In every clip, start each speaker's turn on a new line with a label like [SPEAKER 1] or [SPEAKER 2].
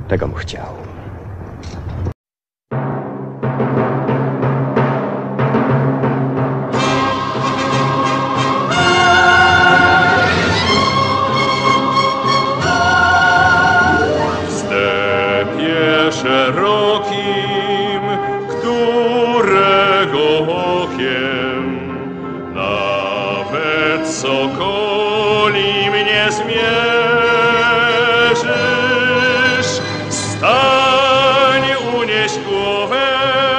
[SPEAKER 1] Tegom chciał.
[SPEAKER 2] Szerokim, którego okiem nawet sokoli mnie zmierzysz. Stań, unieś głowę,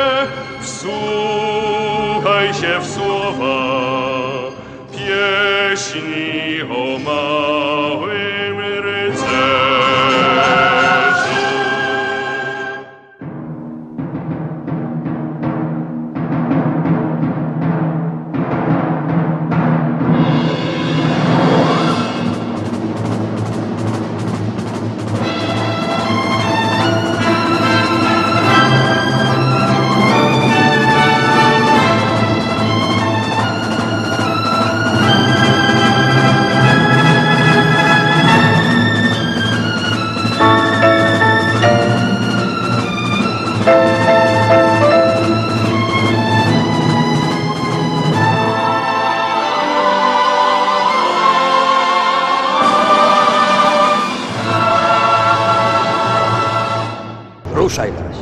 [SPEAKER 2] wsłuchaj się w słowa pieśni o małym rycerzu.
[SPEAKER 1] Ruszaj zaś.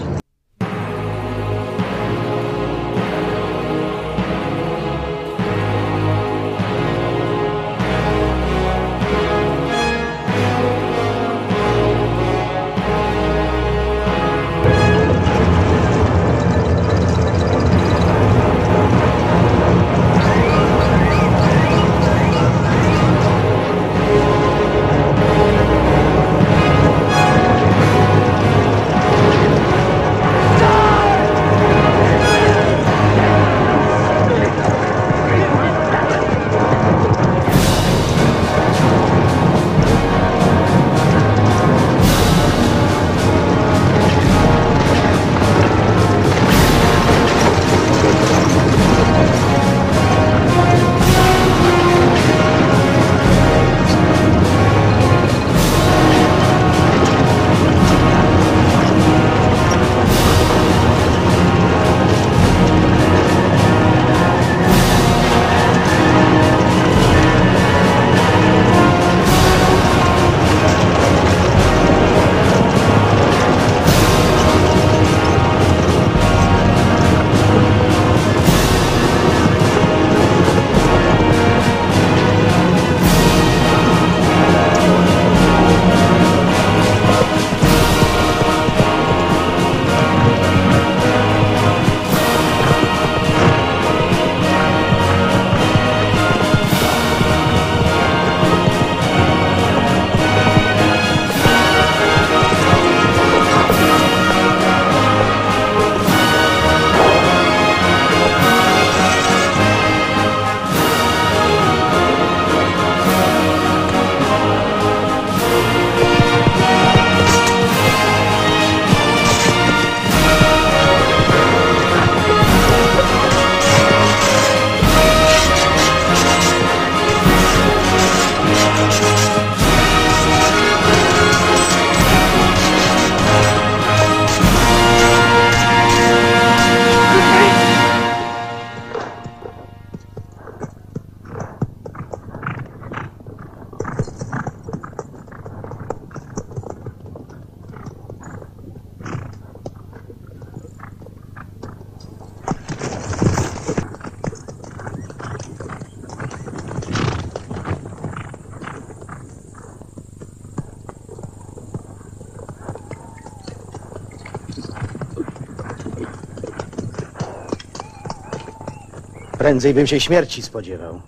[SPEAKER 1] Prędzej bym się śmierci spodziewał.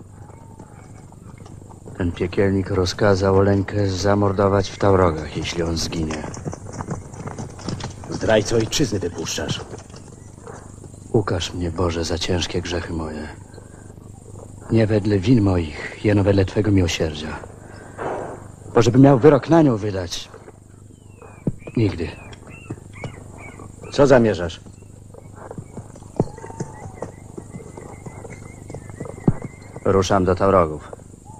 [SPEAKER 3] Ten piekielnik rozkazał Oleńkę zamordować w Taurogach, jeśli on zginie.
[SPEAKER 1] Zdrajcę ojczyzny wypuszczasz.
[SPEAKER 3] Ukaż mnie, Boże, za ciężkie grzechy moje. Nie wedle win moich, jeno wedle Twego miłosierdzia. Bo żeby miał wyrok na nią wydać. Nigdy.
[SPEAKER 1] Co zamierzasz?
[SPEAKER 3] Ruszam do Taurogów.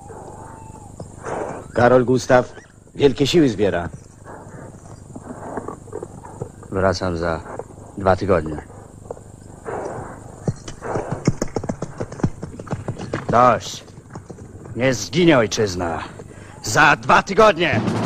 [SPEAKER 1] Karol Gustaw wielkie siły zbiera.
[SPEAKER 3] Wracam za 2 tygodnie. Dość. Nie zginie ojczyzna. Za 2 tygodnie.